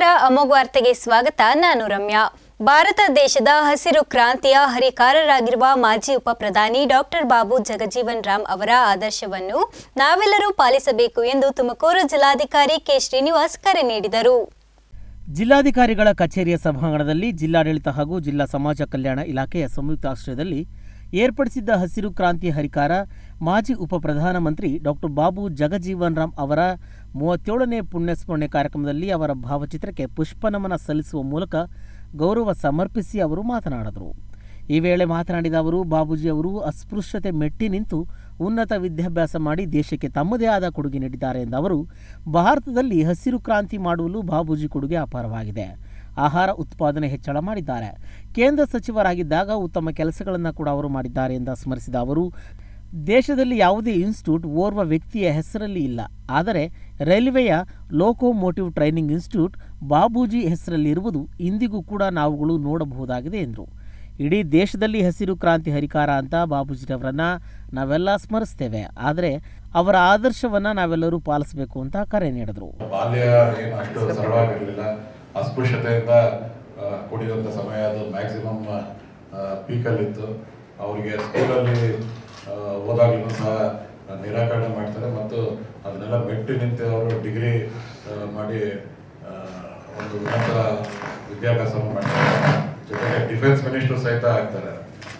ಅಮೋಘ ವಾರ್ತೆಗೆ ಸ್ವಾಗತ. ನಾನು ರಮ್ಯಾ. ಭಾರತ ದೇಶದ ಹಸಿರು ಕ್ರಾಂತಿಯ ಹರಿಕಾರರಾಗಿರುವ ಮಾಜಿ ಉಪ ಪ್ರಧಾನಿ ಡಾಕ್ಟರ್ ಬಾಬು ಜಗಜೀವನ್ ರಾಮ್ ಅವರ ಆದರ್ಶವನ್ನು ನಾವೆಲ್ಲರೂ ಪಾಲಿಸಬೇಕು ಎಂದು ತುಮಕೂರು ಜಿಲ್ಲಾಧಿಕಾರಿ ಕೆ ಶ್ರೀನಿವಾಸ್ ಕರೆ ನೀಡಿದರು. ಜಿಲ್ಲಾಧಿಕಾರಿಗಳ ಕಚೇರಿಯ ಸಭಾಂಗಣದಲ್ಲಿ ಜಿಲ್ಲಾಡಳಿತ ಹಾಗೂ ಜಿಲ್ಲಾ ಸಮಾಜ ಕಲ್ಯಾಣ ಇಲಾಖೆಯ ಸಂಯುಕ್ತ ಆಶ್ರಯದಲ್ಲಿ ಏರ್ಪಡಿಸಿದ್ದ ಹಸಿರು ಕ್ರಾಂತಿ ಹರಿಕಾರ ಮಾಜಿ ಉಪ ಪ್ರಧಾನಮಂತ್ರಿ ಡಾಕ್ಟರ್ ಬಾಬು ಜಗಜೀವನ್ ರಾಮ್ ಅವರ 37ನೇ ಪುಣ್ಯಸ್ಮರಣೆ ಕಾರ್ಯಕ್ರಮದಲ್ಲಿ ಅವರ ಭಾವಚಿತ್ರಕ್ಕೆ ಪುಷ್ಪನಮನ ಸಲ್ಲಿಸುವ ಮೂಲಕ ಗೌರವ ಸಮರ್ಪಿಸಿ ಅವರು ಮಾತನಾಡಿದರು. ಈ ವೇಳೆ ಮಾತನಾಡಿದ ಅವರು, ಬಾಬೂಜಿ ಅವರು ಅಸ್ಪೃಶ್ಯತೆ ಮೆಟ್ಟಿ ನಿಂತು ಉನ್ನತ ವಿದ್ಯಾಭ್ಯಾಸ ಮಾಡಿ ದೇಶಕ್ಕೆ ತಮ್ಮದೇ ಆದ ಕೊಡುಗೆ ನೀಡಿದ್ದಾರೆ ಎಂದ ಅವರು, ಭಾರತದಲ್ಲಿ ಹಸಿರು ಕ್ರಾಂತಿ ಮಾಡುವಲ್ಲೂ ಬಾಬೂಜಿ ಕೊಡುಗೆ ಅಪಾರವಾಗಿದೆ. ಆಹಾರ ಉತ್ಪಾದನೆ ಹೆಚ್ಚಳ ಮಾಡಿದ್ದಾರೆ. ಕೇಂದ್ರ ಸಚಿವರಾಗಿದ್ದಾಗ ಉತ್ತಮ ಕೆಲಸಗಳನ್ನು ಕೂಡ ಅವರು ಮಾಡಿದ್ದಾರೆ ಎಂದು ಸ್ಮರಿಸಿದ ಅವರು, ದೇಶದಲ್ಲಿ ಯಾವುದೇ ಇನ್ಸ್ಟಿಟ್ಯೂಟ್ ಓರ್ವ ವ್ಯಕ್ತಿಯ ಹೆಸರಲ್ಲಿ ಇಲ್ಲ, ಆದರೆ ರೈಲ್ವೆಯ ಲೋಕೋಮೋಟಿವ್ ಟ್ರೈನಿಂಗ್ ಇನ್ಸ್ಟಿಟ್ಯೂಟ್ ಬಾಬೂಜಿ ಹೆಸರಲ್ಲಿ ಇರುವುದು ಇಂದಿಗೂ ಕೂಡ ನಾವುಗಳು ನೋಡಬಹುದಾಗಿದೆ ಎಂದರು. ಇಡೀ ದೇಶದಲ್ಲಿ ಹಸಿರು ಕ್ರಾಂತಿ ಹರಿಕಾರ ಅಂತ ಬಾಬೂಜಿರವರನ್ನ ನಾವೆಲ್ಲ ಸ್ಮರಿಸ್ತೇವೆ, ಆದರೆ ಅವರ ಆದರ್ಶವನ್ನ ನಾವೆಲ್ಲರೂ ಪಾಲಿಸಬೇಕು ಅಂತ ಕರೆ ನೀಡಿದರು. ಬಾಲ್ಯ ಏನು ಅಷ್ಟು ಸರಳವಾಗಿರಲಿಲ್ಲ. ಅಸ್ಪೃಶ್ಯತೆಯಿಂದ ಕುಡಿಯುವಂಥ ಸಮಯ ಅದು ಮ್ಯಾಕ್ಸಿಮಮ್ ಪೀಕಲ್ಲಿತ್ತು. ಅವರಿಗೆ ಸ್ಕೂಲಲ್ಲಿ ಓದಾಗಲೂ ಸಹ ನಿರಾಕರಣೆ ಮಾಡ್ತಾರೆ ಮತ್ತು ಅದನ್ನೆಲ್ಲ ಮೆಟ್ಟಿ ನಿಂತು ಅವರು ಡಿಗ್ರಿ ಮಾಡಿ ಒಂದು ಉನ್ನತ ವಿದ್ಯಾಭ್ಯಾಸವನ್ನು ಮಾಡ್ತಾರೆ. ಜೊತೆಗೆ ಡಿಫೆನ್ಸ್ ಮಿನಿಸ್ಟರ್ ಸಹಿತ ಆಗ್ತಾರೆ.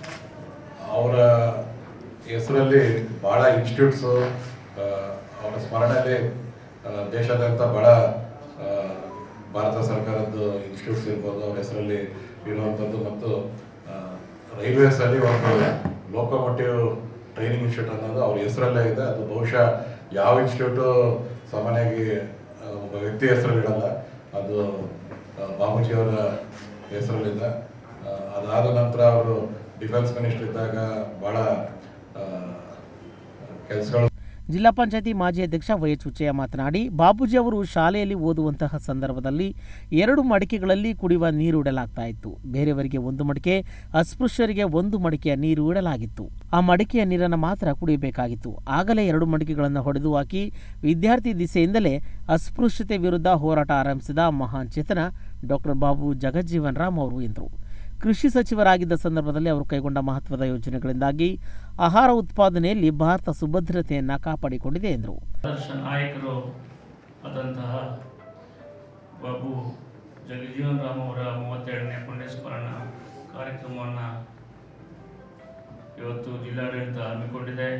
ಅವರ ಹೆಸರಲ್ಲಿ ಭಾಳ ಇನ್ಸ್ಟಿಟ್ಯೂಟ್ಸು ಅವರ ಸ್ಮರಣೆಯಲ್ಲಿ ದೇಶಾದ್ಯಂತ ಭಾಳ ಭಾರತ ಸರ್ಕಾರದ್ದು ಇನ್ಸ್ಟಿಟ್ಯೂಟ್ಸ್ ಇರ್ಬೋದು ಅವ್ರ ಹೆಸರಲ್ಲಿ ಇರುವಂಥದ್ದು ಮತ್ತು ರೈಲ್ವೇಸಲ್ಲಿ ಒಂದು ಲೋಕೋಮೋಟಿವ್ ಟ್ರೈನಿಂಗ್ ಇನ್ಸ್ಟಿಟ್ಯೂಟ್ ಅನ್ನೋದು ಅವ್ರ ಹೆಸರಲ್ಲೇ ಇದೆ. ಅದು ಬಹುಶಃ ಯಾವ ಇನ್ಸ್ಟಿಟ್ಯೂಟು ಸಾಮಾನ್ಯವಾಗಿ ಒಬ್ಬ ವ್ಯಕ್ತಿ ಹೆಸರಲ್ಲಿ ಇಡಲ್ಲ, ಅದು ಬಾಬೂಜಿಯವರ ಹೆಸರಲ್ಲಿದೆ. ಅದಾದ ನಂತರ ಅವರು ಡಿಫೆನ್ಸ್ ಮಿನಿಸ್ಟರ್ ಇದ್ದಾಗ ಭಾಳ ಕೆಲಸಗಳು. ಜಿಲ್ಲಾ ಪಂಚಾಯತಿ ಮಾಜಿ ಅಧ್ಯಕ್ಷ ವೈಎಚ್ ಹುಚ್ಚಯ್ಯ ಮಾತನಾಡಿ, ಬಾಬೂಜಿ ಅವರು ಶಾಲೆಯಲ್ಲಿ ಓದುವಂತಹ ಸಂದರ್ಭದಲ್ಲಿ 2 ಮಡಿಕೆಗಳಲ್ಲಿ ಕುಡಿಯುವ ನೀರು ಇಡಲಾಗ್ತಾ ಇತ್ತು. ಬೇರೆಯವರಿಗೆ 1 ಮಡಿಕೆ, ಅಸ್ಪೃಶ್ಯರಿಗೆ 1 ಮಡಿಕೆಯ ನೀರು ಇಡಲಾಗಿತ್ತು. ಆ ಮಡಿಕೆಯ ನೀರನ್ನು ಮಾತ್ರ ಕುಡಿಯಬೇಕಾಗಿತ್ತು. ಆಗಲೇ 2 ಮಡಿಕೆಗಳನ್ನು ಹೊಡೆದು ಹಾಕಿ ವಿದ್ಯಾರ್ಥಿ ದಿಸೆಯಿಂದಲೇ ಅಸ್ಪೃಶ್ಯತೆ ವಿರುದ್ಧ ಹೋರಾಟ ಆರಂಭಿಸಿದ ಮಹಾನ್ ಚೇತನ ಡಾಕ್ಟರ್ ಬಾಬು ಜಗಜೀವನ್ ರಾಮ್ ಅವರು ಎಂದರು. ಕೃಷಿ ಸಚಿವರಾಗಿದ್ದ ಸಂದರ್ಭದಲ್ಲಿ ಅವರು ಕೈಗೊಂಡ ಮಹತ್ವದ ಯೋಜನೆಗಳಿಂದಾಗಿ ಆಹಾರ ಉತ್ಪಾದನೆಯಲ್ಲಿ ಭಾರತ ಸುಭದ್ರತೆಯನ್ನು ಕಾಪಾಡಿಕೊಂಡಿದೆ ಎಂದರು. ನಾಯಕರು ಆದಂತಹ ಬಾಬು ಜಗಜೀವನ್ ರಾಮ್ ಅವರ 37ನೇ ಪುಣ್ಯಸ್ಮರಣ ಕಾರ್ಯಕ್ರಮವನ್ನು ಇವತ್ತು ಜಿಲ್ಲಾಡಳಿತ ಹಮ್ಮಿಕೊಂಡಿದೆ.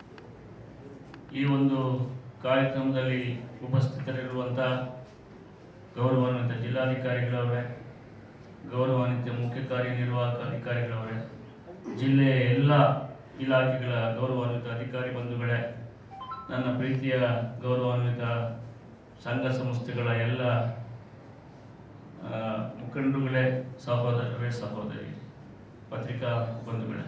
ಈ ಒಂದು ಕಾರ್ಯಕ್ರಮದಲ್ಲಿ ಉಪಸ್ಥಿತರಿರುವಂಥ ಗೌರವಾನ್ವಿತ ಜಿಲ್ಲಾಧಿಕಾರಿಗಳವರೇ, ಗೌರವಾನ್ವಿತ ಮುಖ್ಯ ಕಾರ್ಯನಿರ್ವಾಹಕ ಅಧಿಕಾರಿಗಳವರೇ, ಜಿಲ್ಲೆಯ ಎಲ್ಲ ಇಲಾಖೆಗಳ ಗೌರವಾನ್ವಿತ ಅಧಿಕಾರಿ ಬಂಧುಗಳೇ, ನನ್ನ ಪ್ರೀತಿಯ ಗೌರವಾನ್ವಿತ ಸಂಘ ಸಂಸ್ಥೆಗಳ ಎಲ್ಲ ಮುಖಂಡರುಗಳೇ, ಸಹೋದರರೇ, ಸಹೋದರಿ, ಪತ್ರಿಕಾ ಬಂಧುಗಳೇ,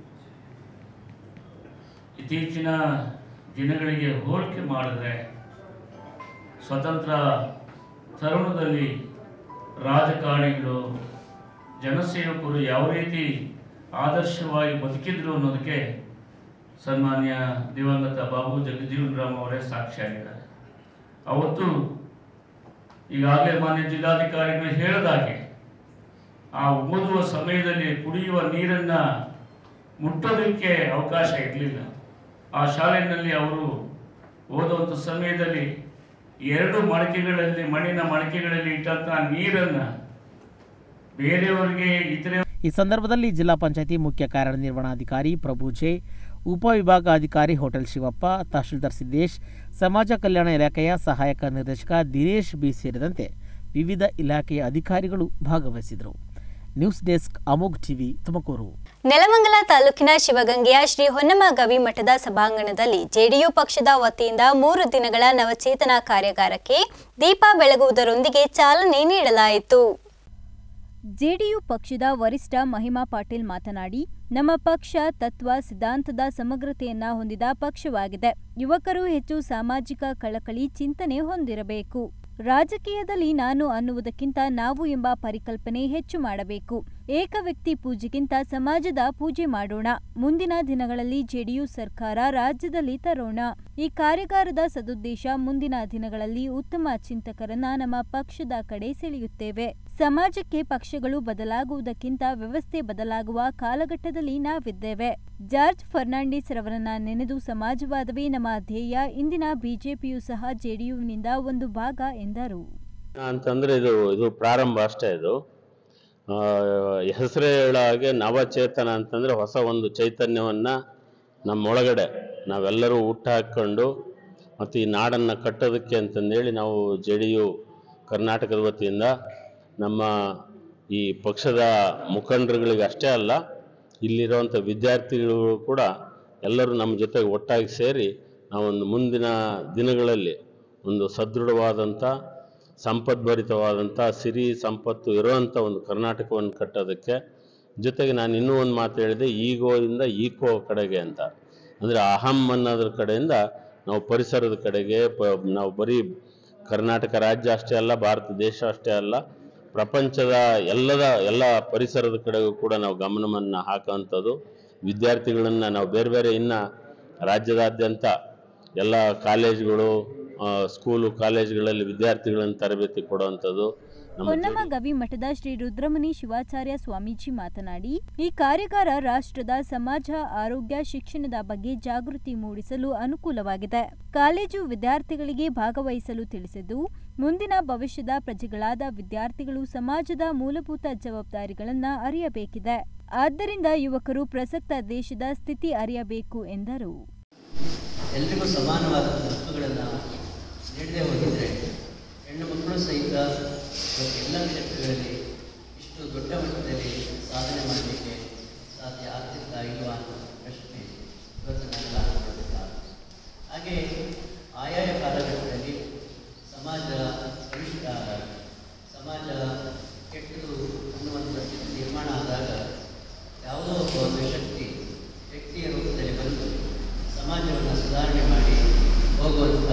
ಇತ್ತೀಚಿನ ದಿನಗಳಿಗೆ ಹೋಲಿಕೆ ಮಾಡಿದ್ರೆ ಸ್ವತಂತ್ರ ತರುಣದಲ್ಲಿ ರಾಜಕಾರಣಿಗಳು, ಜನಸೇವಕರು ಯಾವ ರೀತಿ ಆದರ್ಶವಾಗಿ ಬದುಕಿದ್ರು ಅನ್ನೋದಕ್ಕೆ ಸನ್ಮಾನ್ಯ ದಿವಂಗತ ಬಾಬು ಜಗಜೀವನ್ ರಾಮ್ ಅವರೇ ಸಾಕ್ಷಿಯಾಗಿದ್ದಾರೆ. ಅವತ್ತು ಈಗಾಗಲೇ ಮಾನ್ಯ ಜಿಲ್ಲಾಧಿಕಾರಿಗಳು ಹೇಳಿದಾಗೆ ಆ ಓದುವ ಸಮಯದಲ್ಲಿ ಕುಡಿಯುವ ನೀರನ್ನು ಮುಟ್ಟೋದಕ್ಕೆ ಅವಕಾಶ ಇರಲಿಲ್ಲ. ಆ ಶಾಲೆಯಲ್ಲಿ ಅವರು ಓದುವಂಥ ಸಮಯದಲ್ಲಿ 2 ಮಡಿಕೆಗಳಲ್ಲಿ, ಮಣ್ಣಿನ ಮಡಿಕೆಗಳಲ್ಲಿ ಇಟ್ಟಂತಹ ನೀರನ್ನು ಬೇರೆಯವರಿಗೆ ಇತರೆ. ಈ ಸಂದರ್ಭದಲ್ಲಿ ಜಿಲ್ಲಾ ಪಂಚಾಯತಿ ಮುಖ್ಯ ಕಾರ್ಯನಿರ್ವಹಣಾಧಿಕಾರಿ ಪ್ರಭು ಜೆ, ಉಪವಿಭಾಗಾಧಿಕಾರಿ ಹೋಟೆಲ್ ಶಿವಪ್ಪ, ತಹಶೀಲ್ದಾರ್ ಸಿದ್ದೇಶ್, ಸಮಾಜ ಕಲ್ಯಾಣ ಇಲಾಖೆಯ ಸಹಾಯಕ ನಿರ್ದೇಶಕ ದಿನೇಶ್ ಬಿ ಸೇರಿದಂತೆ ವಿವಿಧ ಇಲಾಖೆಯ ಅಧಿಕಾರಿಗಳು ಭಾಗವಹಿಸಿದರು. News desk, Amogh TV, Tumakuru. Nelamangala ತಾಲೂಕಿನ ಶಿವಗಂಗೆಯ ಶ್ರೀ ಹೊನ್ನಮ್ಮ ಗವಿ ಮಠದ ಸಭಾಂಗಣದಲ್ಲಿ ಜೆಡಿಯು ಪಕ್ಷದ ವತಿಯಿಂದ 3 ದಿನಗಳ ನವಚೇತನ ಕಾರ್ಯಾಗಾರಕ್ಕೆ ದೀಪ ಬೆಳಗುವುದರೊಂದಿಗೆ ಚಾಲನೆ ನೀಡಲಾಯಿತು. ಜೆಡಿಯು ಪಕ್ಷದ ವರಿಷ್ಠ ಮಹಿಮಾ ಪಾಟೀಲ್ ಮಾತನಾಡಿ, ನಮ್ಮ ಪಕ್ಷ ತತ್ವ ಸಿದ್ಧಾಂತದ ಸಮಗ್ರತೆಯನ್ನ ಹೊಂದಿದ ಪಕ್ಷವಾಗಿದೆ. ಯುವಕರು ಹೆಚ್ಚು ಸಾಮಾಜಿಕ ಕಳಕಳಿ ಚಿಂತನೆ ಹೊಂದಿರಬೇಕು. ರಾಜಕೀಯದಲ್ಲಿ ನಾನು ಅನ್ನುವುದಕ್ಕಿಂತ ನಾವು ಎಂಬ ಪರಿಕಲ್ಪನೆ ಹೆಚ್ಚು ಮಾಡಬೇಕು. ಏಕ ವ್ಯಕ್ತಿ ಪೂಜೆಗಿಂತ ಸಮಾಜದ ಪೂಜೆ ಮಾಡೋಣ. ಮುಂದಿನ ದಿನಗಳಲ್ಲಿ ಜೆಡಿಯು ಸರ್ಕಾರ ರಾಜ್ಯದಲ್ಲಿ ತರೋಣ. ಈ ಕಾರ್ಯಾಗಾರದ ಸದುದ್ದೇಶ ಮುಂದಿನ ದಿನಗಳಲ್ಲಿ ಉತ್ತಮ ಚಿಂತಕರನ್ನ ನಮ್ಮ ಪಕ್ಷದ ಕಡೆ ಸೆಳೆಯುತ್ತೇವೆ. ಸಮಾಜಕ್ಕೆ ಪಕ್ಷಗಳು ಬದಲಾಗುವುದಕ್ಕಿಂತ ವ್ಯವಸ್ಥೆ ಬದಲಾಗುವ ಕಾಲಘಟ್ಟದಲ್ಲಿ ನಾವಿದ್ದೇವೆ. ಜಾರ್ಜ್ ಫರ್ನಾಂಡಿಸ್ ರವರನ್ನ ನೆನೆದು ಸಮಾಜವಾದವೇ ನಮ್ಮ ಧ್ಯೇಯ. ಇಂದಿನ ಬಿಜೆಪಿಯು ಸಹ ಜೆಡಿಯುವಿನಿಂದ ಒಂದು ಭಾಗ ಎಂದರು. ಅಂತಂದ್ರೆ ಇದು ಪ್ರಾರಂಭ ಅಷ್ಟೇ. ಇದು ಹೆಸರೇ ಹೇಳೋ ಹಾಗೆ ನವಚೇತನ ಅಂತಂದ್ರೆ ಹೊಸ ಒಂದು ಚೈತನ್ಯವನ್ನ ನಮ್ಮೊಳಗಡೆ ನಾವೆಲ್ಲರೂ ಹುಟ್ಟು ಹಾಕ್ಕೊಂಡು ಮತ್ತು ಈ ನಾಡನ್ನು ಕಟ್ಟೋದಕ್ಕೆ ಅಂತಂದೇಳಿ ನಾವು ಜೆಡಿಯು ಕರ್ನಾಟಕದ ವತಿಯಿಂದ ನಮ್ಮ ಈ ಪಕ್ಷದ ಮುಖಂಡರುಗಳಿಗೆ ಅಷ್ಟೇ ಅಲ್ಲ, ಇಲ್ಲಿರುವಂಥ ವಿದ್ಯಾರ್ಥಿಗಳು ಕೂಡ ಎಲ್ಲರೂ ನಮ್ಮ ಜೊತೆಗೆ ಒಟ್ಟಾಗಿ ಸೇರಿ ನಾವೊಂದು ಮುಂದಿನ ದಿನಗಳಲ್ಲಿ ಒಂದು ಸದೃಢವಾದಂಥ ಸಂಪದ್ಭರಿತವಾದಂಥ ಸಿರಿ ಸಂಪತ್ತು ಇರುವಂಥ ಒಂದು ಕರ್ನಾಟಕವನ್ನು ಕಟ್ಟೋದಕ್ಕೆ, ಜೊತೆಗೆ ನಾನು ಇನ್ನೂ ಒಂದು ಮಾತು ಹೇಳಿದೆ, ಈಗೋಯಿಂದ ಈಕೋ ಕಡೆಗೆ ಅಂತ. ಅಂದರೆ ಅಹಂ ಅನ್ನೋದ್ರ ಕಡೆಯಿಂದ ನಾವು ಪರಿಸರದ ಕಡೆಗೆ ನಾವು ಬರೀ ಕರ್ನಾಟಕ ರಾಜ್ಯ ಅಷ್ಟೇ ಅಲ್ಲ, ಭಾರತ ದೇಶ ಅಷ್ಟೇ ಅಲ್ಲ, ಪ್ರಪಂಚದ ಎಲ್ಲ ಪರಿಸರದ ಕಡೆಗೂ ಕೂಡ ನಾವು ಗಮನವನ್ನು ಹಾಕೋವಂಥದ್ದು. ವಿದ್ಯಾರ್ಥಿಗಳನ್ನು ನಾವು ಬೇರೆ ಬೇರೆ ಇನ್ನು ರಾಜ್ಯದಾದ್ಯಂತ ಎಲ್ಲ ಕಾಲೇಜುಗಳು, ಸ್ಕೂಲು ಕಾಲೇಜುಗಳಲ್ಲಿ ವಿದ್ಯಾರ್ಥಿಗಳನ್ನು ತರಬೇತಿ ಕೊಡುವಂಥದ್ದು. ಹೊನ್ನಮ್ಮ ಗವಿ ಮಠದ ಶ್ರೀ ರುದ್ರಮುನಿ ಶಿವಾಚಾರ್ಯ ಸ್ವಾಮೀಜಿ ಮಾತನಾಡಿ, ಈ ಕಾರ್ಯಾಗಾರ ರಾಷ್ಟ್ರದ ಸಮಾಜ, ಆರೋಗ್ಯ, ಶಿಕ್ಷಣದ ಬಗ್ಗೆ ಜಾಗೃತಿ ಮೂಡಿಸಲು ಅನುಕೂಲವಾಗಿದೆ. ಕಾಲೇಜು ವಿದ್ಯಾರ್ಥಿಗಳಿಗೆ ಭಾಗವಹಿಸಲು ತಿಳಿಸಿದ್ದು, ಮುಂದಿನ ಭವಿಷ್ಯದ ಪ್ರಜೆಗಳಾದ ವಿದ್ಯಾರ್ಥಿಗಳು ಸಮಾಜದ ಮೂಲಭೂತ ಜವಾಬ್ದಾರಿಗಳನ್ನು ಅರಿಯಬೇಕಿದೆ. ಆದ್ದರಿಂದ ಯುವಕರು ಪ್ರಸಕ್ತ ದೇಶದ ಸ್ಥಿತಿ ಅರಿಯಬೇಕು ಎಂದರು. ಎಲ್ರಿಗೂ ಸಮಾನವಾದ ಹಕ್ಕುಗಳನ್ನು ನೀಡದೆ ಹೋಗಿದ್ರೆ ಹೆಣ್ಣು ಮಕ್ಕಳು ಸಹಿತ ಎಲ್ಲ ಕ್ಷೇತ್ರಗಳಲ್ಲಿ ಇಷ್ಟು ದೊಡ್ಡ ಮಟ್ಟದಲ್ಲಿ ಸಾಧನೆ ಮಾಡಲಿಕ್ಕೆ ಸಾಧ್ಯ ಆಗ್ತಿಲ್ಲ ಇಲ್ವಾ ಅನ್ನೋ ಪ್ರಶ್ನೆ ಇವತ್ತು ನಾನೆಲ್ಲ ನೋಡೋದಿಲ್ಲ. ಹಾಗೆ ಆಯಾಯ ಕಾಲಘಟ್ಟದಲ್ಲಿ ಸಮಾಜ ಕಲುಷಿತ ಆದಾಗ, ಸಮಾಜ ಕೆಟ್ಟದು ಅನ್ನುವಂಥ ಸ್ಥಿತಿ ನಿರ್ಮಾಣ ಆದಾಗ ಯಾವುದೋ ಒಬ್ಬ ಶಕ್ತಿ ವ್ಯಕ್ತಿಯ ರೂಪದಲ್ಲಿ ಬಂದು ಸಮಾಜವನ್ನು ಸುಧಾರಣೆ ಮಾಡಿ ಹೋಗುವಂಥ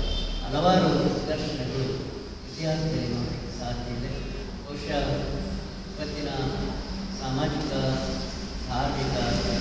ಹಲವಾರು ನಿದರ್ಶನಗಳು ಇತಿಹಾಸದಲ್ಲಿ ನೋಡಲಿಕ್ಕೆ ಸಾಧ್ಯ ಇದೆ. ಬಹುಶಃ ಇವತ್ತಿನ ಸಾಮಾಜಿಕ, ಧಾರ್ಮಿಕ,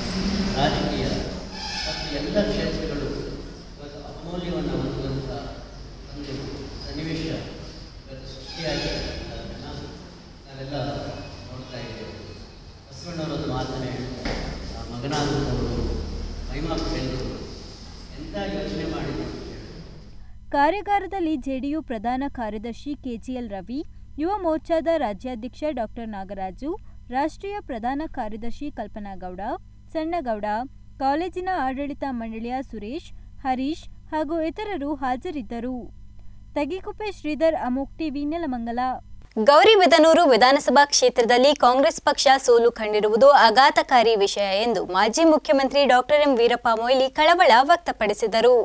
ರಾಜಕೀಯ ಮತ್ತು ಎಲ್ಲ ಕ್ಷೇತ್ರಗಳು ಇವತ್ತು ಅಮೂಲ್ಯವನ್ನು ಹೊಂದುವಂಥ ಒಂದು ಸನ್ನಿವೇಶ ಇವತ್ತು ಸೃಷ್ಟಿಯಾಗಿರೋದನ್ನು ನಾವೆಲ್ಲ ನೋಡ್ತಾ ಇದ್ದೇವೆ. ಬಸವಣ್ಣವರೊಂದು ಮಾತನ್ನು ಹೇಳ್ತಾರೆ, ಮಗನಾದಂಥವರು ಮಹಿಮಾ ಬೆಳೆದವರು ಎಂಥ ಯೋಚನೆ ಮಾಡಿದರು. ಕಾರ್ಯಾಗಾರದಲ್ಲಿ ಜೆಡಿಯು ಪ್ರಧಾನ ಕಾರ್ಯದರ್ಶಿ ಕೆಜಿಎಲ್ ರವಿ, ಯುವ ಮೋರ್ಚಾದ ರಾಜ್ಯಾಧ್ಯಕ್ಷ ಡಾಕ್ಟರ್ ನಾಗರಾಜು, ರಾಷ್ಟ್ರೀಯ ಪ್ರಧಾನ ಕಾರ್ಯದರ್ಶಿ ಕಲ್ಪನಾ ಗೌಡ, ಸಣ್ಣಗೌಡ, ಕಾಲೇಜಿನ ಆಡಳಿತ ಮಂಡಳಿಯ ಸುರೇಶ್, ಹರೀಶ್ ಹಾಗೂ ಇತರರು ಹಾಜರಿದ್ದರು. ತಗಿಕುಪ್ಪೆ ಶ್ರೀಧರ್, ಅಮೋಕ್ ಟಿವಿ, ನೆಲಮಂಗಲ. ಗೌರಿಬಿದನೂರು ವಿಧಾನಸಭಾ ಕ್ಷೇತ್ರದಲ್ಲಿ ಕಾಂಗ್ರೆಸ್ ಪಕ್ಷ ಸೋಲು ಕಂಡಿರುವುದು ಆಘಾತಕಾರಿ ವಿಷಯ ಎಂದು ಮಾಜಿ ಮುಖ್ಯಮಂತ್ರಿ ಡಾಕ್ಟರ್ ಎಂ ವೀರಪ್ಪ ಮೊಯ್ಲಿ ಕಳವಳ ವ್ಯಕ್ತಪಡಿಸಿದರು.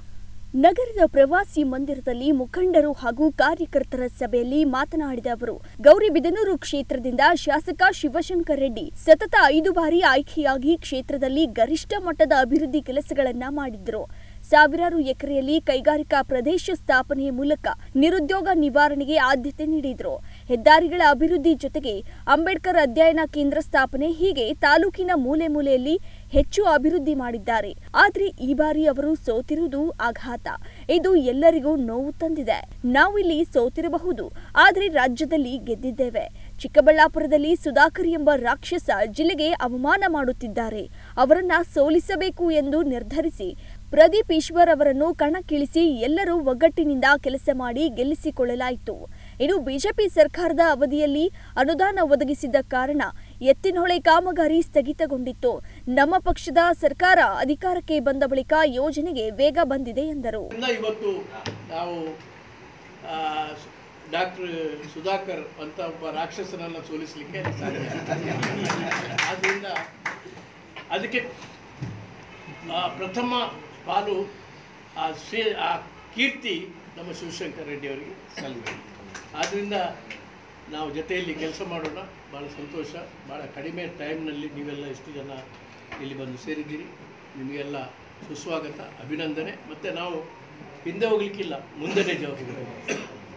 ನಗರದ ಪ್ರವಾಸಿ ಮಂದಿರದಲ್ಲಿ ಮುಖಂಡರು ಹಾಗೂ ಕಾರ್ಯಕರ್ತರ ಸಭೆಯಲ್ಲಿ ಮಾತನಾಡಿದ ಅವರು, ಗೌರಿಬಿದನೂರು ಕ್ಷೇತ್ರದಿಂದ ಶಾಸಕ ಶಿವಶಂಕರ್ ರೆಡ್ಡಿ ಸತತ 5 ಬಾರಿ ಆಯ್ಕೆಯಾಗಿ ಕ್ಷೇತ್ರದಲ್ಲಿ ಗರಿಷ್ಠ ಮಟ್ಟದ ಅಭಿವೃದ್ಧಿ ಕೆಲಸಗಳನ್ನ ಮಾಡಿದ್ರು. ಸಾವಿರಾರು ಎಕರೆಯಲ್ಲಿ ಕೈಗಾರಿಕಾ ಪ್ರದೇಶ ಸ್ಥಾಪನೆಯ ಮೂಲಕ ನಿರುದ್ಯೋಗ ನಿವಾರಣೆಗೆ ಆದ್ಯತೆ ನೀಡಿದ್ರು. ಹೆದ್ದಾರಿಗಳ ಅಭಿವೃದ್ಧಿ ಜೊತೆಗೆ ಅಂಬೇಡ್ಕರ್ ಅಧ್ಯಯನ ಕೇಂದ್ರ ಸ್ಥಾಪನೆ, ಹೀಗೆ ತಾಲೂಕಿನ ಮೂಲೆ ಮೂಲೆಯಲ್ಲಿ ಹೆಚ್ಚು ಅಭಿವೃದ್ಧಿ ಮಾಡಿದ್ದಾರೆ. ಆದ್ರೆ ಈ ಬಾರಿ ಅವರು ಸೋತಿರುವುದು ಆಘಾತ. ಇದು ಎಲ್ಲರಿಗೂ ನೋವು ತಂದಿದೆ. ನಾವಿಲ್ಲಿ ಸೋತಿರಬಹುದು, ಆದ್ರೆ ರಾಜ್ಯದಲ್ಲಿ ಗೆದ್ದಿದ್ದೇವೆ. ಚಿಕ್ಕಬಳ್ಳಾಪುರದಲ್ಲಿ ಸುಧಾಕರ್ ಎಂಬ ರಾಕ್ಷಸ ಜಿಲ್ಲೆಗೆ ಅವಮಾನ ಮಾಡುತ್ತಿದ್ದಾರೆ. ಅವರನ್ನ ಸೋಲಿಸಬೇಕು ಎಂದು ನಿರ್ಧರಿಸಿ ಪ್ರದೀಪ್ ಈಶ್ವರ್ ಅವರನ್ನು ಕಣಕ್ಕಿಳಿಸಿ ಎಲ್ಲರೂ ಒಗ್ಗಟ್ಟಿನಿಂದ ಕೆಲಸ ಮಾಡಿ ಗೆಲ್ಲಿಸಿಕೊಳ್ಳಲಾಯಿತು. ಇನ್ನು ಬಿಜೆಪಿ ಸರ್ಕಾರದ ಅವಧಿಯಲ್ಲಿ ಅನುದಾನ ಒದಗಿಸಿದ ಕಾರಣ ಎತ್ತಿನಹೊಳೆ ಕಾಮಗಾರಿ ಸ್ಥಗಿತಗೊಂಡಿತ್ತು. ನಮ್ಮ ಪಕ್ಷದ ಸರ್ಕಾರ ಅಧಿಕಾರಕ್ಕೆ ಬಂದ ಬಳಿಕ ಯೋಜನೆಗೆ ವೇಗ ಬಂದಿದೆ ಎಂದರು. ಇವತ್ತು ನಾವು ಡಾಕ್ಟರ್ ಸುಧಾಕರ್ ಅಂತ ಒಬ್ಬ ರಾಕ್ಷಸನನ್ನು ಸೋಲಿಸಲಿಕ್ಕೆ ಸಾಧ್ಯ. ಆದ್ದರಿಂದ ಅದಕ್ಕೆ ಪ್ರಥಮ ಪಾಲು ಆ ಕೀರ್ತಿ ನಮ್ಮ ಶಿವಶಂಕರ್ ರೆಡ್ಡಿ ಅವರಿಗೆ ಸಲ್ಲಬೇಕು. ಆದ್ದರಿಂದ ನಾವು ಜೊತೆಯಲ್ಲಿ ಕೆಲಸ ಮಾಡೋಣ. ಭಾಳ ಸಂತೋಷ. ಭಾಳ ಕಡಿಮೆ ಟೈಮ್ನಲ್ಲಿ ನೀವೆಲ್ಲ ಎಷ್ಟು ಜನ ಇಲ್ಲಿ ಬಂದು ಸೇರಿದ್ದೀರಿ. ನಿಮಗೆಲ್ಲ ಸುಸ್ವಾಗತ, ಅಭಿನಂದನೆ. ಮತ್ತು ನಾವು ಹಿಂದೆ ಹೋಗ್ಲಿಕ್ಕಿಲ್ಲ, ಮುಂದೆನೇ ಜವಾಬ್ದಾರಿ.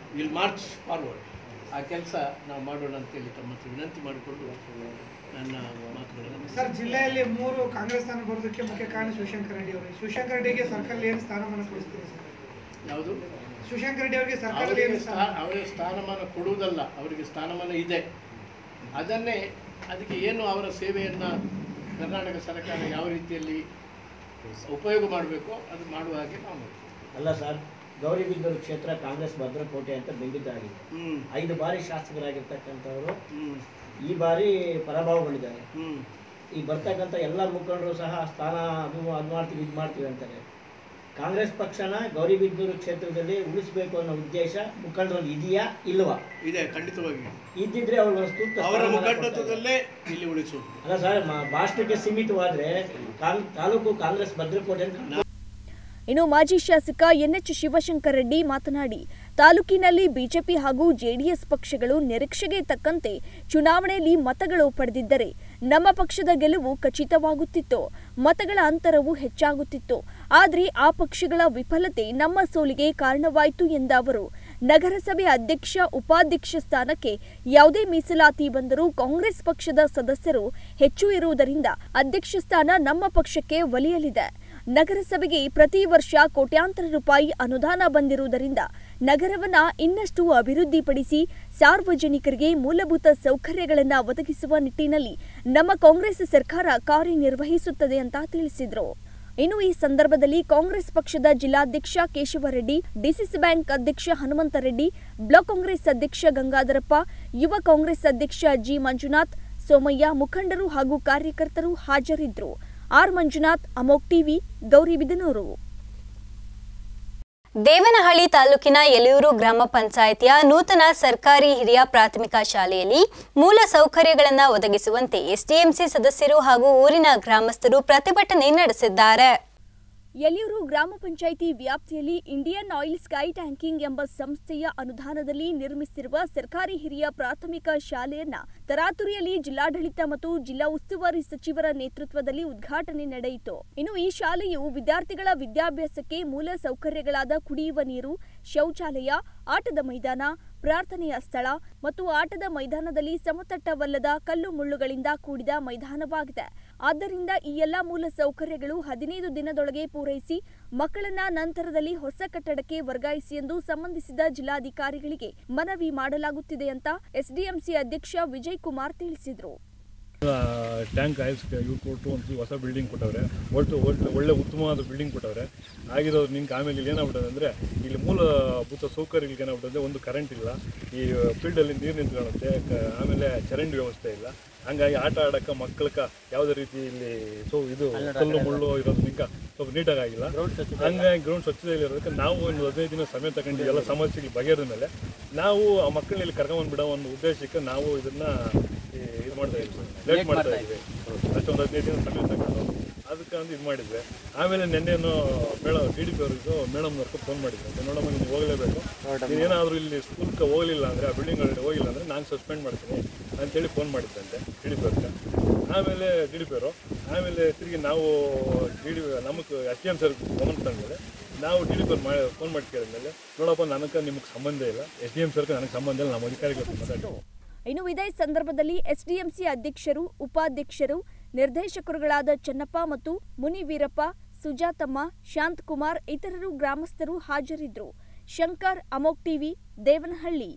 Will march forward. ಆ ಕೆಲಸ ನಾವು ಮಾಡೋಣ ಅಂತೇಳಿ ತಮ್ಮ ಹತ್ರ ವಿನಂತಿ ಮಾಡಿಕೊಂಡು ನನ್ನ ಮಾತುಗಳನ್ನು. ಸರ್, ಜಿಲ್ಲೆಯಲ್ಲಿ 3 ಕಾಂಗ್ರೆಸ್ ಸ್ಥಾನ ಬರೋದಕ್ಕೆ ಮುಖ್ಯ ಕಾರಣ ಶಿವಶಂಕರ್ ರೆಡ್ಡಿ ಅವರು. ಶಿವಶಂಕರ್ ರೆಡ್ಡಿಗೆ ಸರ್ಕಾರ ಏನು ಸ್ಥಾನಮಾನ ಕೊಡಿಸ್ತೀರಿ ಸರ್? ಯಾವುದು? ಶಿವಶಂಕರ್ ರೆಡ್ಡಿ ಅವರಿಗೆ ಸರ್ಕಾರ ಅವರಿಗೆ ಸ್ಥಾನಮಾನ ಕೊಡುವುದಲ್ಲ, ಅವರಿಗೆ ಸ್ಥಾನಮಾನ ಇದೆ. ಅದಕ್ಕೆ ಏನು ಅವರ ಸೇವೆಯನ್ನು ಕರ್ನಾಟಕ ಸರ್ಕಾರ ಯಾವ ರೀತಿಯಲ್ಲಿ ಉಪಯೋಗ ಮಾಡಬೇಕು ಅದು ಮಾಡುವ ಹಾಗೆ ನಾವು ಅಲ್ಲ ಸರ್, ಗೌರಿಬಿದನೂರು ಕ್ಷೇತ್ರ ಕಾಂಗ್ರೆಸ್ ಭದ್ರಕೋಟೆ ಅಂತ ಬಿಂಬಿತವಾಗಿದೆ. 5 ಬಾರಿ ಶಾಸಕರಾಗಿರ್ತಕ್ಕಂಥವರು ಈ ಬಾರಿ ಪರಾಭವಗೊಂಡಿದ್ದಾರೆ. ಈ ಬರ್ತಕ್ಕಂಥ ಎಲ್ಲ ಮುಖಂಡರು ಸಹ ಸ್ಥಾನ ಅದು ಮಾಡ್ತೀವಿ ಇದು ಮಾಡ್ತೀವಿ ಅಂತಾರೆ. ಕಾಂಗ್ರೆಸ್ ಪಕ್ಷನ ಗೌರಿಬಿದನೂರು ಕ್ಷೇತ್ರದಲ್ಲಿ ಉಳಿಸಬೇಕು ಅನ್ನೋ ಉದ್ದೇಶ ಮುಖಂಡರಲ್ಲಿ ಇದೆಯಾ ಇಲ್ವಾ? ಇದೆ, ಖಂಡಿತವಾಗಿ ಇದ್ದಿದ್ರೆ ಅವರ ಮುಖಂಡತ್ವದಲ್ಲೇ ಇಲ್ಲಿ ಉಳಿಸುವುದು. ಅಲ್ಲ ಸರ್, ಭಾಷಣಕ್ಕೆ ಸೀಮಿತವಾದ್ರೆ ತಾಲೂಕು ಕಾಂಗ್ರೆಸ್ ಭದ್ರಕೋಟೆ ಅಂತ. ಇನ್ನು ಮಾಜಿ ಶಾಸಕ ಎನ್ಎಚ್ ಶಿವಶಂಕರ್ ರೆಡ್ಡಿ ಮಾತನಾಡಿ, ತಾಲೂಕಿನಲ್ಲಿ ಬಿಜೆಪಿ ಹಾಗೂ ಜೆಡಿಎಸ್ ಪಕ್ಷಗಳು ನಿರೀಕ್ಷೆಗೆ ತಕ್ಕಂತೆ ಚುನಾವಣೆಯಲ್ಲಿ ಮತಗಳು ಪಡೆದಿದ್ದರೆ ನಮ್ಮ ಪಕ್ಷದ ಗೆಲುವು ಖಚಿತವಾಗುತ್ತಿತ್ತು, ಮತಗಳ ಅಂತರವು ಹೆಚ್ಚಾಗುತ್ತಿತ್ತು. ಆದರೆ ಆ ಪಕ್ಷಗಳ ವಿಫಲತೆ ನಮ್ಮ ಸೋಲಿಗೆ ಕಾರಣವಾಯಿತು ಎಂದ ಅವರು, ನಗರಸಭೆ ಅಧ್ಯಕ್ಷ ಉಪಾಧ್ಯಕ್ಷ ಸ್ಥಾನಕ್ಕೆ ಯಾವುದೇ ಮೀಸಲಾತಿ ಬಂದರೂ ಕಾಂಗ್ರೆಸ್ ಪಕ್ಷದ ಸದಸ್ಯರು ಹೆಚ್ಚು ಇರುವುದರಿಂದ ಅಧ್ಯಕ್ಷ ಸ್ಥಾನ ನಮ್ಮ ಪಕ್ಷಕ್ಕೆ ಒಲಿಯಲಿದೆ. ನಗರಸಭೆಗೆ ಪ್ರತಿ ವರ್ಷ ಕೋಟ್ಯಾಂತರ ರೂಪಾಯಿ ಅನುದಾನ ಬಂದಿರುವುದರಿಂದ ನಗರವನ್ನ ಇನ್ನಷ್ಟು ಅಭಿವೃದ್ಧಿಪಡಿಸಿ ಸಾರ್ವಜನಿಕರಿಗೆ ಮೂಲಭೂತ ಸೌಕರ್ಯಗಳನ್ನು ಒದಗಿಸುವ ನಿಟ್ಟಿನಲ್ಲಿ ನಮ್ಮ ಕಾಂಗ್ರೆಸ್ ಸರ್ಕಾರ ಕಾರ್ಯನಿರ್ವಹಿಸುತ್ತದೆ ಅಂತ ತಿಳಿಸಿದರು. ಇನ್ನು ಈ ಸಂದರ್ಭದಲ್ಲಿ ಕಾಂಗ್ರೆಸ್ ಪಕ್ಷದ ಜಿಲ್ಲಾಧ್ಯಕ್ಷ ಕೇಶವರೆಡ್ಡಿ, ಡಿಸಿಸಿ ಬ್ಯಾಂಕ್ ಅಧ್ಯಕ್ಷ ಹನುಮಂತರೆಡ್ಡಿ, ಬ್ಲಾಕ್ ಕಾಂಗ್ರೆಸ್ ಅಧ್ಯಕ್ಷ ಗಂಗಾಧರಪ್ಪ, ಯುವ ಕಾಂಗ್ರೆಸ್ ಅಧ್ಯಕ್ಷ ಜಿ ಮಂಜುನಾಥ್, ಸೋಮಯ್ಯ, ಮುಖಂಡರು ಹಾಗೂ ಕಾರ್ಯಕರ್ತರು ಹಾಜರಿದ್ದರು. ಆರ್ ಮಂಜುನಾಥ್, ಅಮೋಕ್ ಟಿವಿ, ಗೌರಿಬಿದನೂರು. ದೇವನಹಳ್ಳಿ ತಾಲೂಕಿನ ಯಲಿಯೂರು ಗ್ರಾಮ ಪಂಚಾಯಿತಿಯ ನೂತನ ಸರ್ಕಾರಿ ಹಿರಿಯ ಪ್ರಾಥಮಿಕ ಶಾಲೆಯಲ್ಲಿ ಮೂಲ ಸೌಕರ್ಯಗಳನ್ನು ಒದಗಿಸುವಂತೆ ಎಸ್ಡಿಎಂಸಿ ಸದಸ್ಯರು ಹಾಗೂ ಊರಿನ ಗ್ರಾಮಸ್ಥರು ಪ್ರತಿಭಟನೆ ನಡೆಸಿದ್ದಾರೆ. ಯಲಿಯೂರು ಗ್ರಾಮ ಪಂಚಾಯಿತಿ ವ್ಯಾಪ್ತಿಯಲ್ಲಿ ಇಂಡಿಯನ್ ಆಯಿಲ್ ಸ್ಕೈ ಟ್ಯಾಂಕಿಂಗ್ ಎಂಬ ಸಂಸ್ಥೆಯ ಅನುದಾನದಲ್ಲಿ ನಿರ್ಮಿಸಿರುವ ಸರ್ಕಾರಿ ಹಿರಿಯ ಪ್ರಾಥಮಿಕ ಶಾಲೆಯನ್ನ ತರಾತುರಿಯಲ್ಲಿ ಜಿಲ್ಲಾಡಳಿತ ಮತ್ತು ಜಿಲ್ಲಾ ಉಸ್ತುವಾರಿ ಸಚಿವರ ನೇತೃತ್ವದಲ್ಲಿ ಉದ್ಘಾಟನೆ ನಡೆಯಿತು. ಇನ್ನು ಈ ಶಾಲೆಯು ವಿದ್ಯಾರ್ಥಿಗಳ ವಿದ್ಯಾಭ್ಯಾಸಕ್ಕೆ ಮೂಲ ಸೌಕರ್ಯಗಳಾದ ಕುಡಿಯುವ ನೀರು, ಶೌಚಾಲಯ, ಆಟದ ಮೈದಾನ, ಪ್ರಾರ್ಥನೆಯ ಸ್ಥಳ ಮತ್ತು ಆಟದ ಮೈದಾನದಲ್ಲಿ ಸಮತಟ್ಟವಲ್ಲದ ಕಲ್ಲು ಮುಳ್ಳುಗಳಿಂದ ಕೂಡಿದ ಮೈದಾನವಾಗಿದೆ. ಆದ್ದರಿಂದ ಈ ಎಲ್ಲಾ ಮೂಲ ಸೌಕರ್ಯಗಳು 15 ದಿನದೊಳಗೆ ಪೂರೈಸಿ ಮಕ್ಕಳನ್ನ ನಂತರದಲ್ಲಿ ಹೊಸ ಕಟ್ಟಡಕ್ಕೆ ವರ್ಗಾಯಿಸಿ ಎಂದು ಸಂಬಂಧಿಸಿದ ಜಿಲ್ಲಾಧಿಕಾರಿಗಳಿಗೆ ಮನವಿ ಮಾಡಲಾಗುತ್ತಿದೆ ಅಂತ ಎಸ್ಡಿಎಂಸಿ ಅಧ್ಯಕ್ಷ ವಿಜಯ್ ಕುಮಾರ್ ತಿಳಿಸಿದರು. ಟ್ಯಾಂಕ್ ಆಯಿಲ್ಸ್ ಇವ್ರು ಕೊಟ್ಟು ಒಂದು ಹೊಸ ಬಿಲ್ಡಿಂಗ್ ಕೊಟ್ಟವ್ರೆ, ಒಳ್ಳೆ ಉತ್ತಮವಾದ ಬಿಲ್ಡಿಂಗ್ ಕೊಟ್ಟವ್ರೆ. ಆಗಿರೋದು ನಿಂಗೆ ಆಮೇಲೆ ಇಲ್ಲಿ ಏನಾಗ್ಬಿಟ್ಟದೆ ಅಂದರೆ ಇಲ್ಲಿ ಮೂಲಭೂತ ಸೌಕರ್ಯಗಳಿಗೆ ಏನಾಗ್ಬಿಟ್ಟದೆ, ಒಂದು ಕರೆಂಟ್ ಇಲ್ಲ, ಈ ಫೀಲ್ಡಲ್ಲಿ ನೀರು ನಿಂತ್ಕೊಳ್ಳುತ್ತೆ, ಆಮೇಲೆ ಚರಂಡಿ ವ್ಯವಸ್ಥೆ ಇಲ್ಲ. ಹಂಗಾಗಿ ಆಟ ಆಡೋಕ್ಕೆ ಮಕ್ಕಳಕ್ಕೆ ಯಾವುದೇ ರೀತಿ ಇಲ್ಲಿ ಇದು ಕಲ್ಲು ಮುಳ್ಳು ಇರೋದ್ರಿಂದ ಸ್ವಲ್ಪ ನೀಟಾಗಿ ಆಗಿಲ್ಲ. ಹಂಗಾಗಿ ಗ್ರೌಂಡ್ ಸ್ವಚ್ಛತೆಯಲ್ಲಿರೋದಕ್ಕೆ ನಾವು ಒಂದು 15 ದಿನ ಸಮಯ ತಗೊಂಡು ಎಲ್ಲ ಸಮಸ್ಯೆಗಳು ಬಗೆಹರಿದ ಮೇಲೆ ನಾವು ಆ ಮಕ್ಕಳನ್ನ ಇಲ್ಲಿ ಕರ್ಕೊಂಡ್ಬಿಡೋ ಒಂದು ಉದ್ದೇಶಕ್ಕೆ ನಾವು ಇದನ್ನು ಇದು ಮಾಡ್ತಾ ಇದ್ವಿ, ಲೇಟ್ ಮಾಡ್ತಾ ಇದ್ವಿ. ಅಷ್ಟೊಂದು 15 ದಿನ ಸಮಯ ತಗೊಂಡು ಅದಕ್ಕೆ ಒಂದು ಇದು ಮಾಡಿದ್ವಿ. ಆಮೇಲೆ ನೆನ್ನೆನೋ DDP ಅವರಿಗೂ ಮೇಡಮ್ನವ್ರಿಗೆ ಫೋನ್ ಮಾಡಿದ್ದೆ, ನೋಡಮ್ಮ ನೀವು ಹೋಗಲೇಬೇಕು, ನೀವೇನಾದರೂ ಇಲ್ಲಿ ಸ್ಕೂಲ್ಗೆ ಹೋಗಲಿಲ್ಲ ಅಂದರೆ, ಆ ಬಿಲ್ಡಿಂಗ್ ಒಳಗಡೆ ಹೋಗಿಲ್ಲ ಅಂದರೆ ನಾನು ಸಸ್ಪೆಂಡ್ ಮಾಡ್ತೀನಿ ಅಂತೇಳಿ ಫೋನ್ ಮಾಡಿದ್ದಂತೆ DDP ಅವ್ರಿಗೆ. ಆಮೇಲೆ DDP ಅವರು ಆಮೇಲೆ ತಿರುಗಿ ನಾವು ನಮಗೆ SDM ಸರ್ ಗಮನ ತಂದಮೇಲೆ ನಾವು DDP ಅವ್ರು ಫೋನ್ ಮಾಡಿ ಕೇಳಿದ್ಮೇಲೆ, ನೋಡಪ್ಪ ನನಗೆ ನಿಮಗೆ ಸಂಬಂಧ ಇಲ್ಲ, SDM ಸರ್ಗೆ ನನಗೆ ಸಂಬಂಧ ಇಲ್ಲ, ನಮ್ಮ ಅಧಿಕಾರಿಗಳು ಮಾತಾಡಿ. ಇನ್ನು ಇದೇ ಸಂದರ್ಭದಲ್ಲಿ ಎಸ್ಡಿಎಂಸಿ ಅಧ್ಯಕ್ಷರು, ಉಪಾಧ್ಯಕ್ಷರು, ನಿರ್ದೇಶಕರುಗಳಾದ ಚನ್ನಪ್ಪ ಮತ್ತು ಮುನಿವೀರಪ್ಪ, ಸುಜಾತಮ್ಮ, ಶಾಂತಕುಮಾರ್ ಇತರರು ಗ್ರಾಮಸ್ಥರು ಹಾಜರಿದ್ದರು. ಶಂಕರ್, ಅಮೋಕ್ ಟಿವಿ, ದೇವನಹಳ್ಳಿ.